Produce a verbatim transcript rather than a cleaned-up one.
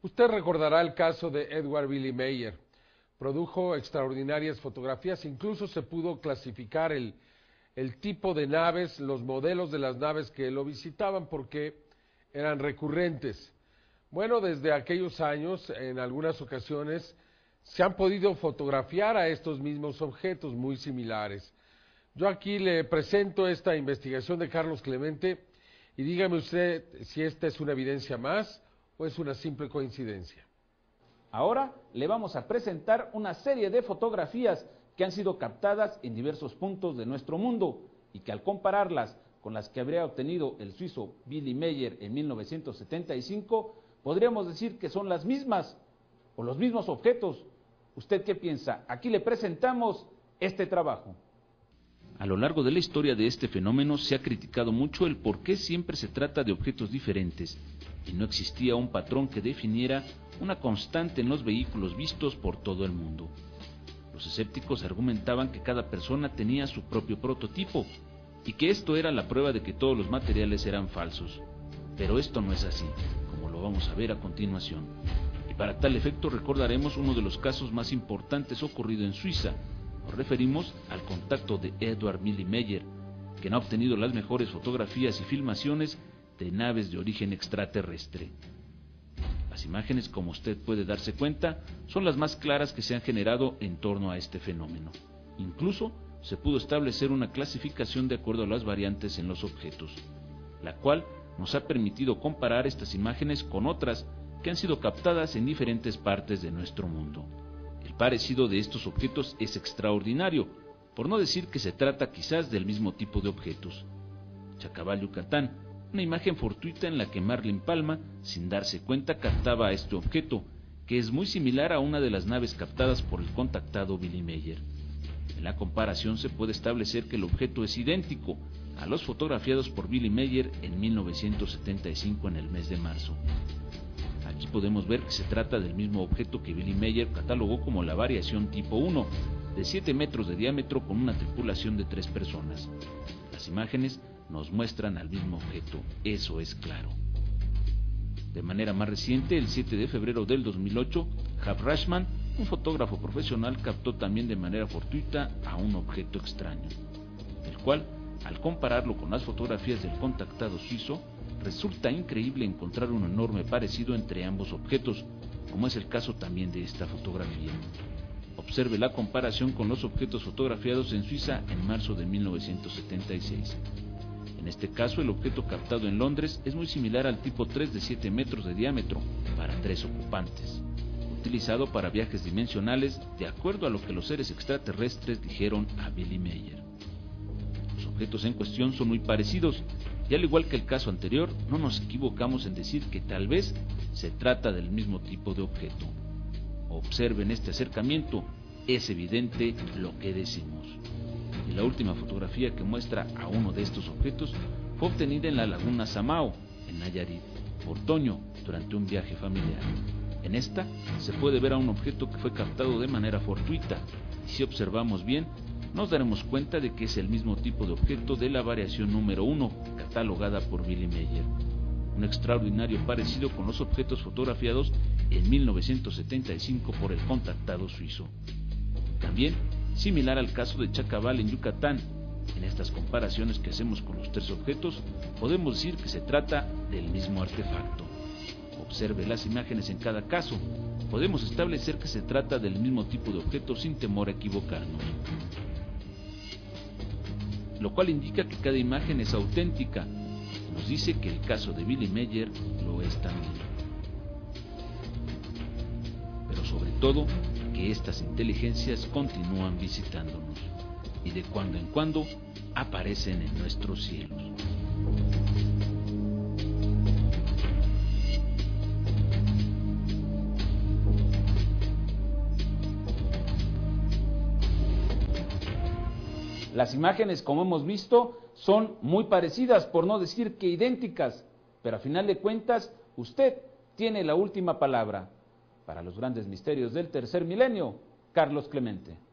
Usted recordará el caso de Edward Billy Meier. Produjo extraordinarias fotografías, incluso se pudo clasificar el, el tipo de naves, los modelos de las naves que lo visitaban porque eran recurrentes. Bueno, desde aquellos años, en algunas ocasiones, se han podido fotografiar a estos mismos objetos muy similares. Yo aquí le presento esta investigación de Carlos Clemente y dígame usted si esta es una evidencia más o es una simple coincidencia. Ahora le vamos a presentar una serie de fotografías que han sido captadas en diversos puntos de nuestro mundo y que al compararlas con las que habría obtenido el suizo Billy Meier en mil novecientos setenta y cinco, podríamos decir que son las mismas o los mismos objetos. ¿Usted qué piensa? Aquí le presentamos este trabajo. A lo largo de la historia de este fenómeno se ha criticado mucho el por qué siempre se trata de objetos diferentes y no existía un patrón que definiera una constante en los vehículos vistos por todo el mundo. Los escépticos argumentaban que cada persona tenía su propio prototipo y que esto era la prueba de que todos los materiales eran falsos. Pero esto no es así, como lo vamos a ver a continuación. Y para tal efecto recordaremos uno de los casos más importantes ocurrido en Suiza. Nos referimos al contacto de Edward Billy Meier, quien ha obtenido las mejores fotografías y filmaciones de naves de origen extraterrestre. Las imágenes, como usted puede darse cuenta, son las más claras que se han generado en torno a este fenómeno. Incluso se pudo establecer una clasificación de acuerdo a las variantes en los objetos, la cual nos ha permitido comparar estas imágenes con otras que han sido captadas en diferentes partes de nuestro mundo. El parecido de estos objetos es extraordinario, por no decir que se trata quizás del mismo tipo de objetos. Chacabal, Yucatán, una imagen fortuita en la que Marlin Palma, sin darse cuenta, captaba a este objeto, que es muy similar a una de las naves captadas por el contactado Billy Meier. En la comparación se puede establecer que el objeto es idéntico a los fotografiados por Billy Meier en mil novecientos setenta y cinco en el mes de marzo. Aquí podemos ver que se trata del mismo objeto que Billy Meier catalogó como la variación tipo uno, de siete metros de diámetro con una tripulación de tres personas. Las imágenes nos muestran al mismo objeto, eso es claro. De manera más reciente, el siete de febrero del dos mil ocho, Hab Rashman, un fotógrafo profesional, captó también de manera fortuita a un objeto extraño, el cual, al compararlo con las fotografías del contactado suizo, resulta increíble encontrar un enorme parecido entre ambos objetos, como es el caso también de esta fotografía. Observe la comparación con los objetos fotografiados en Suiza en marzo de mil novecientos setenta y seis. En este caso, el objeto captado en Londres es muy similar al tipo tres de siete metros de diámetro para tres ocupantes, utilizado para viajes dimensionales de acuerdo a lo que los seres extraterrestres dijeron a Billy Meier. Los objetos en cuestión son muy parecidos y al igual que el caso anterior, no nos equivocamos en decir que tal vez se trata del mismo tipo de objeto. Observen este acercamiento, es evidente lo que decimos. Y la última fotografía que muestra a uno de estos objetos fue obtenida en la laguna Samao, en Nayarit, por Toño, durante un viaje familiar. En esta se puede ver a un objeto que fue captado de manera fortuita, y si observamos bien, nos daremos cuenta de que es el mismo tipo de objeto de la variación número uno, catalogada por Billy Meier. Un extraordinario parecido con los objetos fotografiados en mil novecientos setenta y cinco por el contactado suizo. También similar al caso de Chacabal en Yucatán. En estas comparaciones que hacemos con los tres objetos, podemos decir que se trata del mismo artefacto. Observe las imágenes en cada caso, podemos establecer que se trata del mismo tipo de objeto sin temor a equivocarnos, lo cual indica que cada imagen es auténtica. Nos dice que el caso de Billy Meier lo es también. Pero sobre todo, que estas inteligencias continúan visitándonos y de cuando en cuando aparecen en nuestros cielos. Las imágenes, como hemos visto, son muy parecidas, por no decir que idénticas, pero a final de cuentas, usted tiene la última palabra. Para los grandes misterios del tercer milenio, Carlos Clemente.